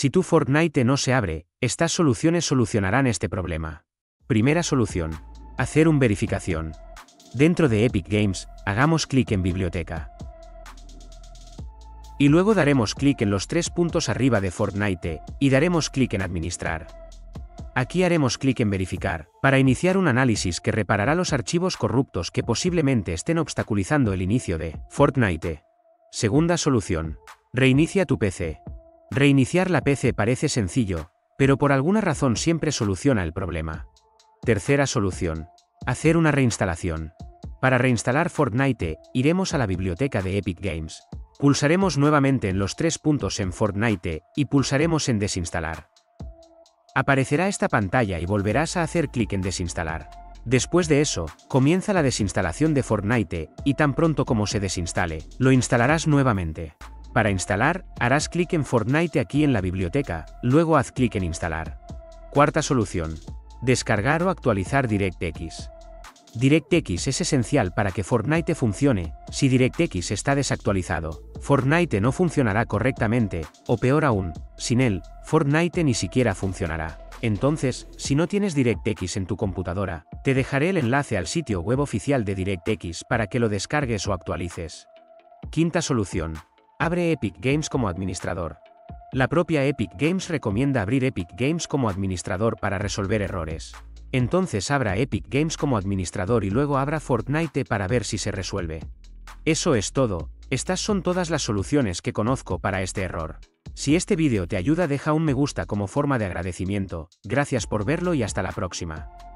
Si tu Fortnite no se abre, estas soluciones solucionarán este problema. Primera solución. Hacer una verificación. Dentro de Epic Games, hagamos clic en Biblioteca. Y luego daremos clic en los 3 puntos arriba de Fortnite, y daremos clic en Administrar. Aquí haremos clic en Verificar, para iniciar un análisis que reparará los archivos corruptos que posiblemente estén obstaculizando el inicio de Fortnite. Segunda solución. Reinicia tu PC. Reiniciar la PC parece sencillo, pero por alguna razón siempre soluciona el problema. Tercera solución. Hacer una reinstalación. Para reinstalar Fortnite, iremos a la biblioteca de Epic Games. Pulsaremos nuevamente en los 3 puntos en Fortnite, y pulsaremos en Desinstalar. Aparecerá esta pantalla y volverás a hacer clic en Desinstalar. Después de eso, comienza la desinstalación de Fortnite, y tan pronto como se desinstale, lo instalarás nuevamente. Para instalar, harás clic en Fortnite aquí en la biblioteca, luego haz clic en Instalar. Cuarta solución. Descargar o actualizar DirectX. DirectX es esencial para que Fortnite funcione. Si DirectX está desactualizado, Fortnite no funcionará correctamente, o peor aún, sin él, Fortnite ni siquiera funcionará. Entonces, si no tienes DirectX en tu computadora, te dejaré el enlace al sitio web oficial de DirectX para que lo descargues o actualices. Quinta solución. Abre Epic Games como administrador. La propia Epic Games recomienda abrir Epic Games como administrador para resolver errores. Entonces abra Epic Games como administrador y luego abra Fortnite para ver si se resuelve. Eso es todo, estas son todas las soluciones que conozco para este error. Si este vídeo te ayuda, deja un me gusta como forma de agradecimiento. Gracias por verlo y hasta la próxima.